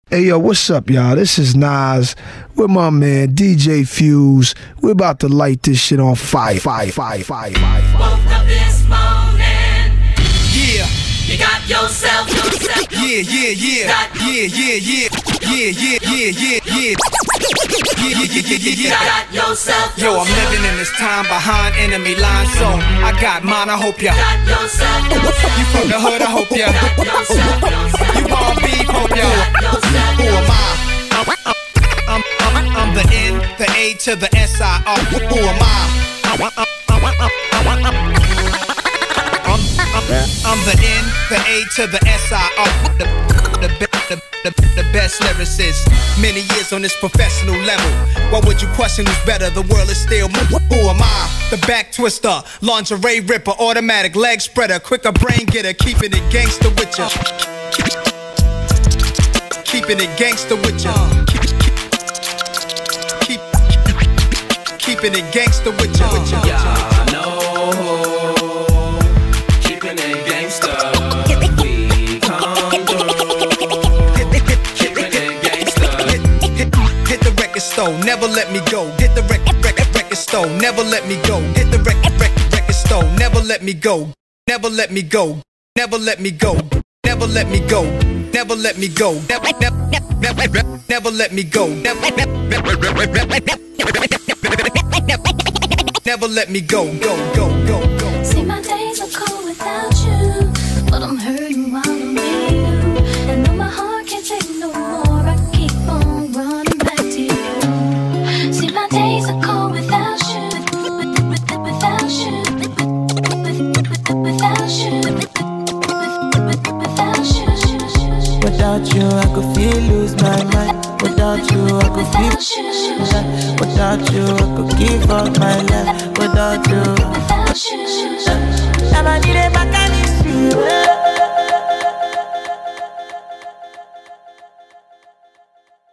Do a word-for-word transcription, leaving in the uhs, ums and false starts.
Hey yo, what's up, y'all? This is Nas with my man D J Fuse. We're about to light this shit on fire, fire, fire, fire, fire. Woke up this morning. Yeah. You got yourself, yourself. Yeah, yeah, yeah. Got Yeah, yeah, yeah. Yeah, yeah, yeah, yeah, yeah. Yeah, yeah, yeah, yeah, yeah. Got yourself, Yo, I'm living in this time behind enemy lines, so I got mine, I hope ya. Got yourself, You from the hood, I hope ya. got yourself, You want beef, hope ya. yourself. Who am I? I'm, I'm, I'm, I'm the N, the A to the S I R. Who am I? I'm, I'm, I'm, I'm, I'm, I'm the N, the A to the S I R. The, the, the, the, the best lyricist. Many years on this professional level. What would you question who's better? The world is still moving. Who am I? The back twister, lingerie ripper, automatic leg spreader, quicker brain getter, keeping it gangster with ya. Keeping it gangster with ya. Keep, keep, keep, keeping it gangster with ya. With ya. Y'all know, keeping it gangster. We come through, keeping it gangster. Hit, hit, hit the record store, never let me go. Hit the record, record, record store, never let me go. Hit the record, record, record store, never let me go. Never let me go. Never let me go. Never let me go. Never let me go. Never, never, never, never let me go. Never, never, never let me go. Go, go, go, go. See, my days are cold without you, but I'm hurting while I'm with you. And though my heart can't take no more, I keep on running back to you. See, my days are cold without you, without you, without you, without you. Without you, I could feel lose my mind. Without you, I could feel shy. Without you, I could give up my life. Without you,